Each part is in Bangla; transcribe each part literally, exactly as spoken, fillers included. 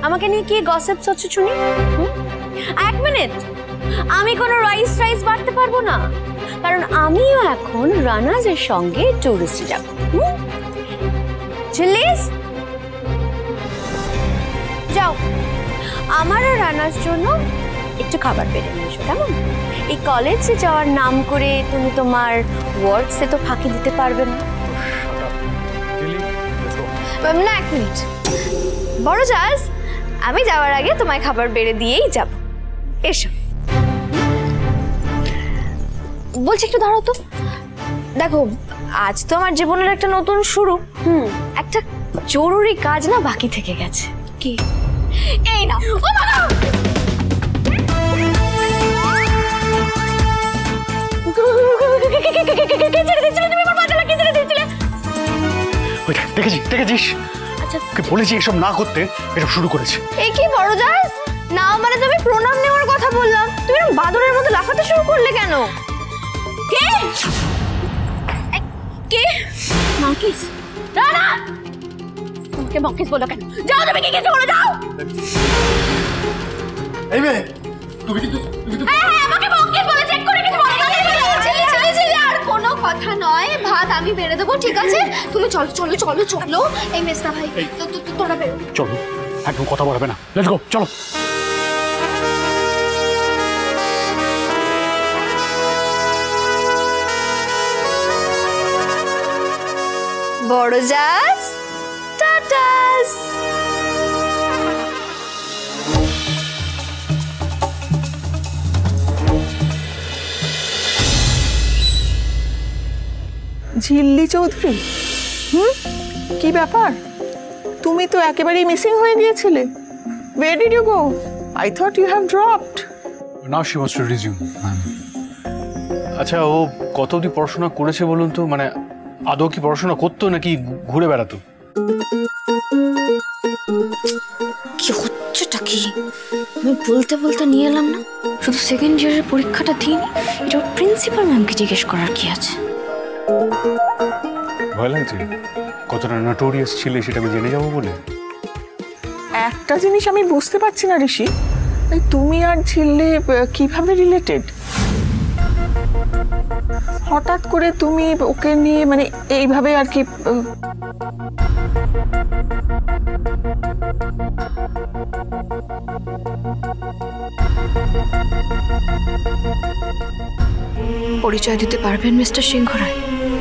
আমাকে নিয়ে কি গসিপস হচ্ছে শুনি? এক মিনিট, আমি কোনো রাইস রাইস বাড়তে পারবো না, কারণ আমিও এখন রানাজের সঙ্গে টুরিস্টে যাব। চিল্লিস, যাও আমার আর রানার জন্য একটু খাবার বেড়ে নিয়ে এসো, কেমন? এই কলেজে যাওয়ার নাম করে তুমি তোমার ওয়ার্ডসে তো ফাঁকি দিতে পারবে না। না এক মিনিট বড় জাজ, আমি যাওয়ার আগে তোমায় খাবার বেড়ে দিয়েই যাব। এসো। বলছি একটু দাঁড়াও তো। দেখো আজ তো আমার জীবনের একটা নতুন শুরু। হুম একটা জরুরি কাজ না বাকি থেকে গেছে। কি? এই না, ও বাবা! দেখেছি দেখেছিস, আচ্ছা বলেছি এসব না করতে, এসব শুরু করেছে। এই কি বড় জাজ, না মানে তুমি প্রণাম নেওয়ার কথা বললাম, তুমি এরকম বাদরের মতো লাফাতে শুরু করলে কেন? কে কে মঙ্কিস? রানা, তোমাকে মঙ্কিস বলো কেন? যাও তুমি কি কিছু বলে যাও। এই মেয়ে তুমি কিন্তু তুমি তো হ্যাঁ হ্যাঁ আমাকে মঙ্কিস বলে, চেক করে কিছু বলে। ছেলে ছেলে ছেলে আর কোনো কথা নয়, ভাত আমি বেড়ে দেবো, ঠিক আছে? তুমি চলো চলো চলো চলো। এই মেস্তা ভাই তোরা বেরো। চলো, একদম কথা বলবে না, লেটস গো, চলো। বড় জাজ টাটাস। ঝিল্লি চৌধুরী, হুম কি ব্যাপার? তুমি তো একেবারেই মিসিং হয়ে গিয়েছিলে। Where did you go? I thought you have dropped. Now she wants to resume. আচ্ছা ও কত অবধি পড়াশোনা করেছে বলুন তো? মানে আদৌ কি পড়াশোনা করতো নাকি ঘুরে বেড়াতো? কি হচ্ছেটা কি? আমি বলতে বলতে নিয়ে এলাম না, শুধু সেকেন্ড ইয়ারের পরীক্ষাটা দিইনি, এটা প্রিন্সিপাল ম্যামকে জিজ্ঞেস করার কি আছে? ভয় লাগছে কতটা নটোরিয়াস ছিলে সেটা আমি জেনে যাবো বলে? একটা জিনিস আমি বুঝতে পারছি না ঋষি, তুমি আর ঝিল্লি কিভাবে রিলেটেড? হঠাৎ করে তুমি ওকে নিয়ে মানে এইভাবে আর কি? পরিচয় দিতে পারবেন মিস্টার সিংহ রায়?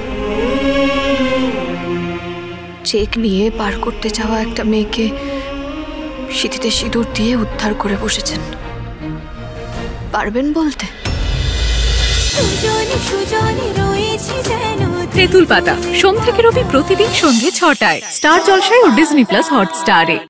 চেক নিয়ে পার করতে যাওয়া একটা মেয়েকে সিঁথিতে সিঁদুর দিয়ে উদ্ধার করে বসেছেন, পারবেন বলতে? তেঁতুল পাতা সোম থেকে রবি প্রতিদিন সন্ধ্যে ছটায় স্টার জলসায় ও ডিজনি প্লাস হটস্টারে।